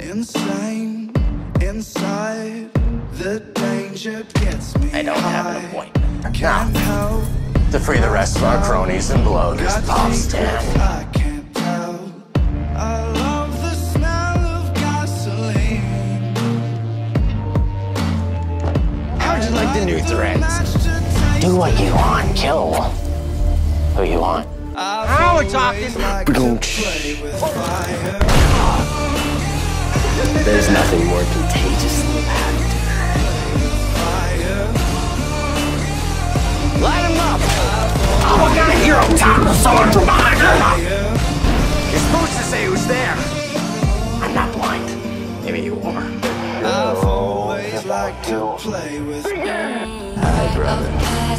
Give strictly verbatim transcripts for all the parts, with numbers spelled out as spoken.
insane inside. The danger gets me. I don't have an appointment. Now, to free the rest of our cronies and blow this pop stand. I can't tell. I love the smell of gasoline. How'd you like the new threads? Do what you want, kill who you want. Now we're talking. There's nothing more contagious than laughter. Light him up! Oh, what kind of hero tapped the sword from behind her? You're supposed to say who's there. I'm not blind. Maybe you are. I've always liked to play with Hi, brother.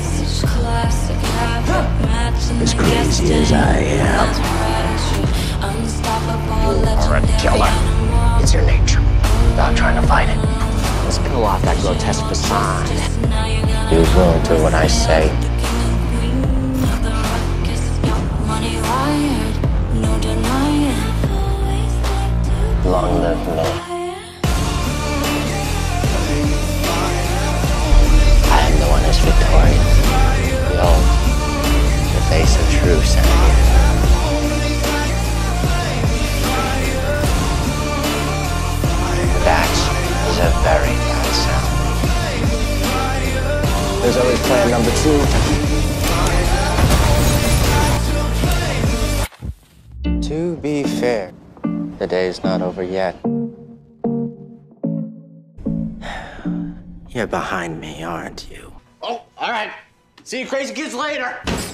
As crazy as I am, you are a killer. It's your nature. Without trying to fight it. Let's peel off that grotesque facade. You will do what I say. Long live me. I am the one who's victorious. Behold, the face of true savior. That is a very bad sound. There's always plan number two. To be fair, the day's not over yet. You're behind me, aren't you? Oh, all right. See you crazy kids later.